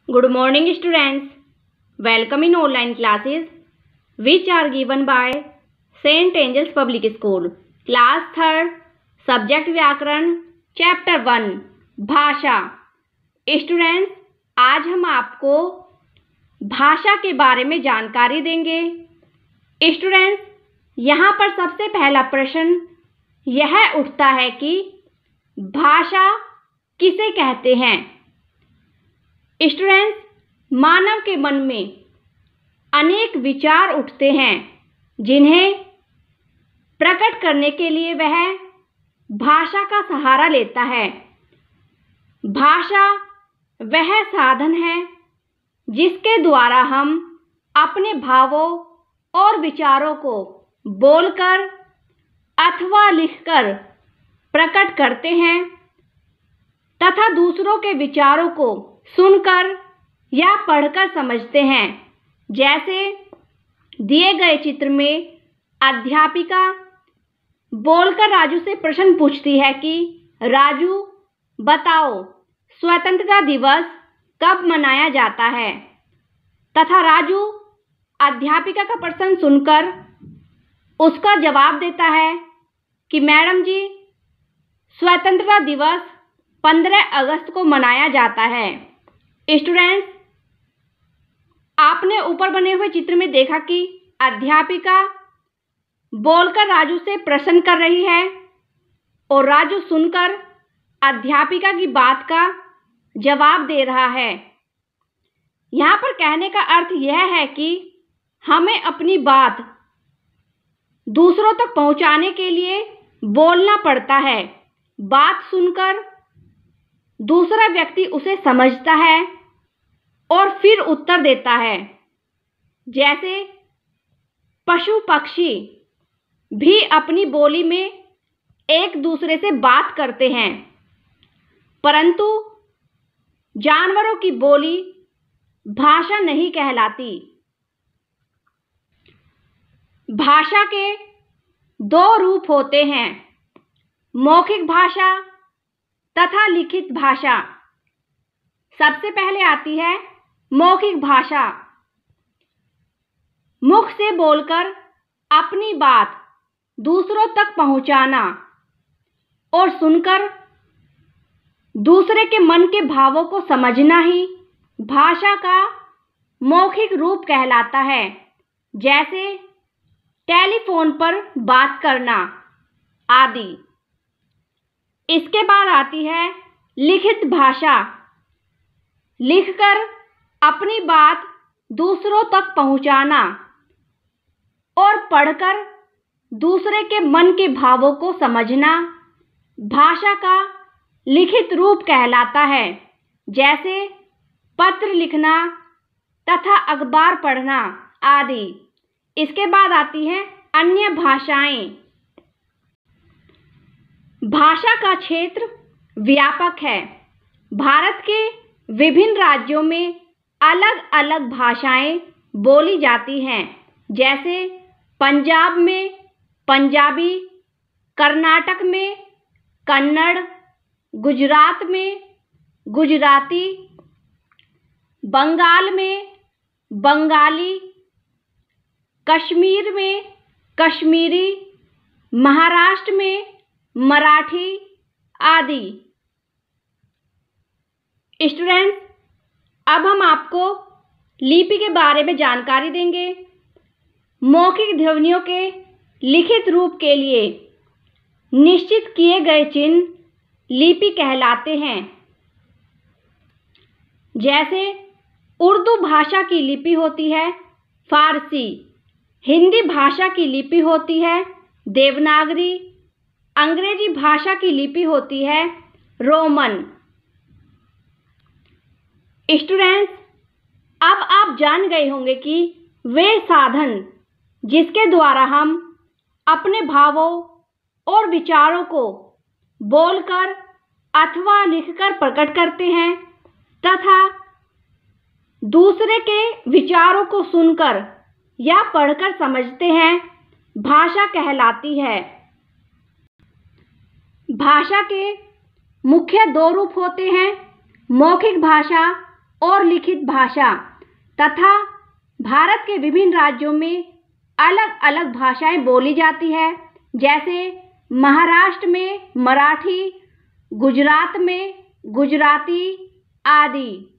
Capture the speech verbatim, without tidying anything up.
Good morning, students. Welcome in online classes which are given by Saint Angel's Public School. Class third, Subject व्याकरण, Chapter one, भाषा. Students, आज हम आपको भाषा के बारे में जानकारी देंगे. Students, यहाँ पर सबसे पहला प्रश्न यह उठता है कि भाषा किसे कहते हैं. स्टूडेंट्स, मानव के मन में अनेक विचार उठते हैं जिन्हें प्रकट करने के लिए वह भाषा का सहारा लेता है. भाषा वह साधन है जिसके द्वारा हम अपने भावों और विचारों को बोलकर अथवा लिखकर प्रकट करते हैं तथा दूसरों के विचारों को सुनकर या पढ़कर समझते हैं. जैसे दिए गए चित्र में अध्यापिका बोलकर राजू से प्रश्न पूछती है कि राजू बताओ स्वतंत्रता दिवस कब मनाया जाता है, तथा राजू अध्यापिका का प्रश्न सुनकर उसका जवाब देता है कि मैडम जी, स्वतंत्रता दिवस पंद्रह अगस्त को मनाया जाता है. स्टूडेंट्स, आपने ऊपर बने हुए चित्र में देखा कि अध्यापिका बोलकर राजू से प्रश्न कर रही है और राजू सुनकर अध्यापिका की बात का जवाब दे रहा है. यहाँ पर कहने का अर्थ यह है कि हमें अपनी बात दूसरों तक पहुँचाने के लिए बोलना पड़ता है. बात सुनकर दूसरा व्यक्ति उसे समझता है और फिर उत्तर देता है. जैसे पशु पक्षी भी अपनी बोली में एक दूसरे से बात करते हैं, परंतु जानवरों की बोली भाषा नहीं कहलाती. भाषा के दो रूप होते हैं, मौखिक भाषा तथा लिखित भाषा. सबसे पहले आती है मौखिक भाषा. मुख से बोलकर अपनी बात दूसरों तक पहुंचाना और सुनकर दूसरे के मन के भावों को समझना ही भाषा का मौखिक रूप कहलाता है. जैसे टेलीफोन पर बात करना आदि. इसके बाद आती है लिखित भाषा. लिखकर अपनी बात दूसरों तक पहुंचाना और पढ़कर दूसरे के मन के भावों को समझना भाषा का लिखित रूप कहलाता है. जैसे पत्र लिखना तथा अखबार पढ़ना आदि. इसके बाद आती हैं अन्य भाषाएं. भाषा का क्षेत्र व्यापक है. भारत के विभिन्न राज्यों में अलग अलग भाषाएं बोली जाती हैं. जैसे पंजाब में पंजाबी, कर्नाटक में कन्नड़, गुजरात में गुजराती, बंगाल में बंगाली, कश्मीर में कश्मीरी, महाराष्ट्र में मराठी आदि. स्टूडेंट्स, अब हम आपको लिपि के बारे में जानकारी देंगे. मौखिक ध्वनियों के लिखित रूप के लिए निश्चित किए गए चिन्ह लिपि कहलाते हैं. जैसे उर्दू भाषा की लिपि होती है फारसी, हिंदी भाषा की लिपि होती है देवनागरी, अंग्रेजी भाषा की लिपि होती है रोमन. स्टूडेंट्स, अब आप जान गए होंगे कि वे साधन जिसके द्वारा हम अपने भावों और विचारों को बोलकर अथवा लिखकर प्रकट करते हैं तथा दूसरे के विचारों को सुनकर या पढ़कर समझते हैं, भाषा कहलाती है. भाषा के मुख्य दो रूप होते हैं, मौखिक भाषा और लिखित भाषा तथा भारत के विभिन्न राज्यों में अलग अलग भाषाएं बोली जाती है, जैसे महाराष्ट्र में मराठी, गुजरात में गुजराती आदि।